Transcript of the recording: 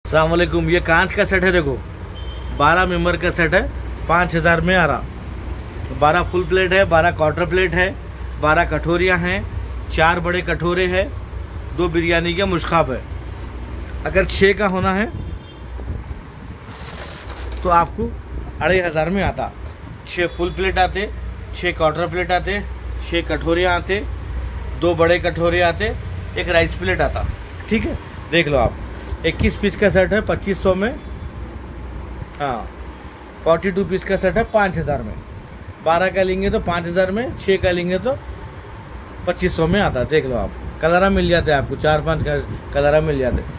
अस्सलाम वालेकुम। ये कांच का सेट है, देखो 12 मेंबर का सेट है, 5000 में आ रहा। 12 फुल प्लेट है, 12 क्वार्टर प्लेट है, 12 कटोरियाँ हैं, 4 बड़े कटोरे हैं, 2 बिरयानी के मुश्काब है। अगर 6 का होना है तो आपको 2500 में आता। 6 फुल प्लेट आते, 6 क्वार्टर प्लेट आते, 6 कटोरियाँ आते, 2 बड़े कटोरे आते, 1 राइस प्लेट आता। ठीक है, देख लो आप। 21 पीस का सेट है 2500 में। हाँ, 42 पीस का सेट है 5000 में। 12 का लेंगे तो 5000 में, 6 का लेंगे तो 2500 में आता। देख लो आप, कलरा मिल जाते हैं आपको, 4-5 कलरा मिल जाते हैं।